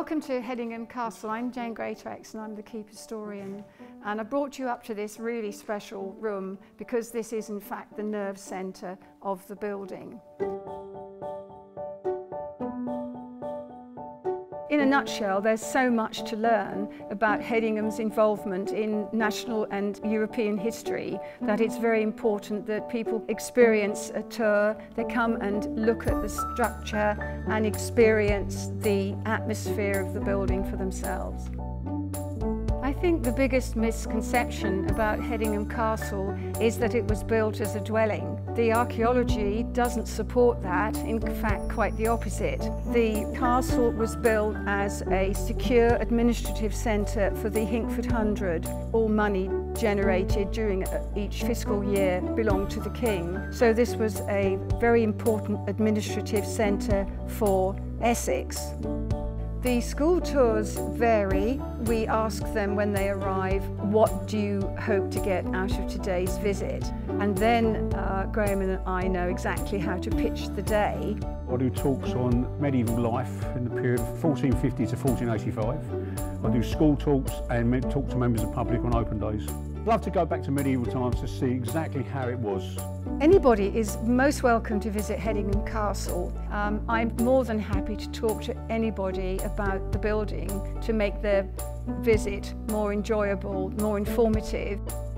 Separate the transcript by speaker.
Speaker 1: Welcome to Hedingham Castle. I'm Jane Greatorex and I'm the Keep Historian, and I brought you up to this really special room because this is in fact the nerve centre of the building. In a nutshell, there's so much to learn about Hedingham's involvement in national and European history that it's very important that people experience a tour, they come and look at the structure and experience the atmosphere of the building for themselves. I think the biggest misconception about Hedingham Castle is that it was built as a dwelling. The archaeology doesn't support that, in fact quite the opposite. The castle was built as a secure administrative centre for the Hincford Hundred. All money generated during each fiscal year belonged to the king. So this was a very important administrative centre for Essex. The school tours vary. We ask them when they arrive, what do you hope to get out of today's visit? And then Graham and I know exactly how to pitch the day.
Speaker 2: I do talks on medieval life in the period 1450 to 1485. I do school talks and talk to members of the public on open days. I'd love to go back to medieval times to see exactly how it was.
Speaker 1: Anybody is most welcome to visit Hedingham Castle. I'm more than happy to talk to anybody about the building to make their visit more enjoyable, more informative.